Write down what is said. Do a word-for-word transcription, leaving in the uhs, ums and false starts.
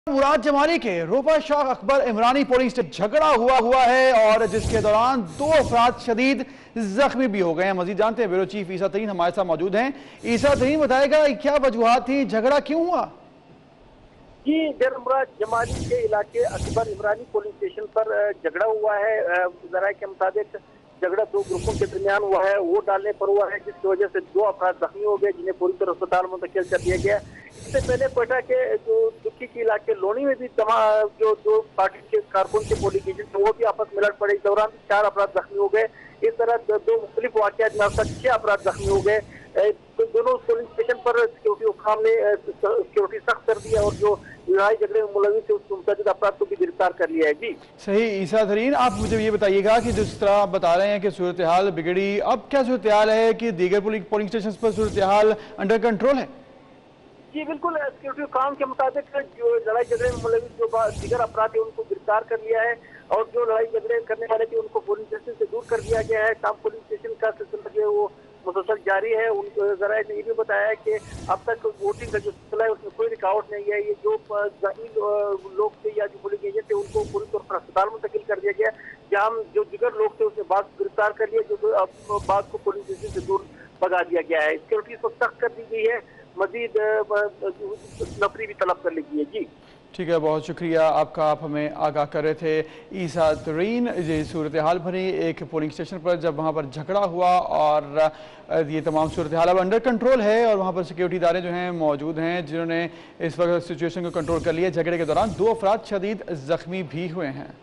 मुराद जमाली के रोपा Shah Akbar Imrani polling station झगड़ा हुआ हुआ है और जिसके दौरान दो अफराद शदीद जख्मी भी हो गए हैं। मजीद जानते हैं ब्यूरो चीफ ईसा तरीन हमारे साथ मौजूद हैं। ईसा तरीन बताएगा क्या वजूहात थी, झगड़ा क्यों हुआ? जी, डेरा मुराद जमाली के इलाके अकबर इमरानी पोलिंग स्टेशन पर झगड़ा हुआ है। जराये के मुताबिक झगड़ा दो ग्रुपों के दरमियान हुआ है, वोट डालने पर हुआ है, जिसकी वजह से दो अफराद जख्मी हो गए जिन्हें पूरी तरह अस्पताल मुंतकिल कर दिया गया। इससे पहले कोयटा के जो दुखी के इलाके लोनी में भी तमाम जो जो पार्टी के कारकुन के पोलिंग एजेंट वो भी आपस में लड़ पड़े। इस दौरान चार अफराद जख्मी हो गए। इस तरह दो मुख्तलिफ वाक़यात में अब तक छह अफराद जख्मी हो गए। तो दोनों पोलिंग स्टेशन पर सिक्योरिटी हुकाम ने सिक्योरिटी सख्त कर दी है और जो लड़ाई झगड़े में मुलविस थे उसके मुतअद्दिद अफराद को भी गिरफ्तार कर लिया है। जी सही। ईसा तरीन, आप मुझे ये बताइएगा कि जिस तरह आप बता रहे हैं कि सूरत हाल बिगड़ी, अब क्या सूरत हाल है कि दीगर पोलिंग स्टेशन पर सूरत हाल अंडर कंट्रोल है? जी बिल्कुल, सिक्योरिटी काम के मुताबिक जो लड़ाई झगड़े में मुलविस जो दीगर अपराध है उनको गिरफ्तार कर लिया है और जो लड़ाई झगड़े करने वाले थे उनको पोलिंग स्टेशन से दूर कर दिया गया है। काम पोलिंग स्टेशन का सिलसिला जो है वो मुसलसल जारी है। उनको जराये ने ये भी बताया है कि अब तक वोटिंग का जो सिलसिला है उसमें कोई रुकावट नहीं है। ये जो जख्मी लोग थे या जो पोलिंग एजेंट थे उनको पूरी तौर पर अस्पताल मुंतकिल कर दिया गया। जहाँ जो दिगर लोग थे उसने बाद गिरफ्तार कर लिया, जो अब बाद को पोलिंग स्टेशन से दूर भगा दिया गया है। सिक्योरिटी को सख्त कर दी गई है, मजीद नफरी भी तलब कर ली गई है। जी ठीक है, बहुत शुक्रिया आपका, आप हमें आगाह कर रहे थे। ईसा तरीन, ये सूरत हाल भरी एक पोलिंग स्टेशन पर जब वहाँ पर झगड़ा हुआ और ये तमाम सूरत हाल अब अंडर कंट्रोल है और वहाँ पर सिक्योरिटी इदारे जो हैं मौजूद हैं जिन्होंने इस वक्त सिचुएशन को कंट्रोल कर लिया। झगड़े के दौरान दो अफराद शदीद जख्मी भी हुए हैं।